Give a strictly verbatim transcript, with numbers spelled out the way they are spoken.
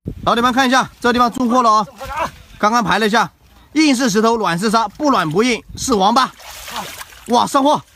老铁们看一下，这地方中货了哦。刚刚排了一下，硬是石头，软是沙，不软不硬，是王八。哇，上货！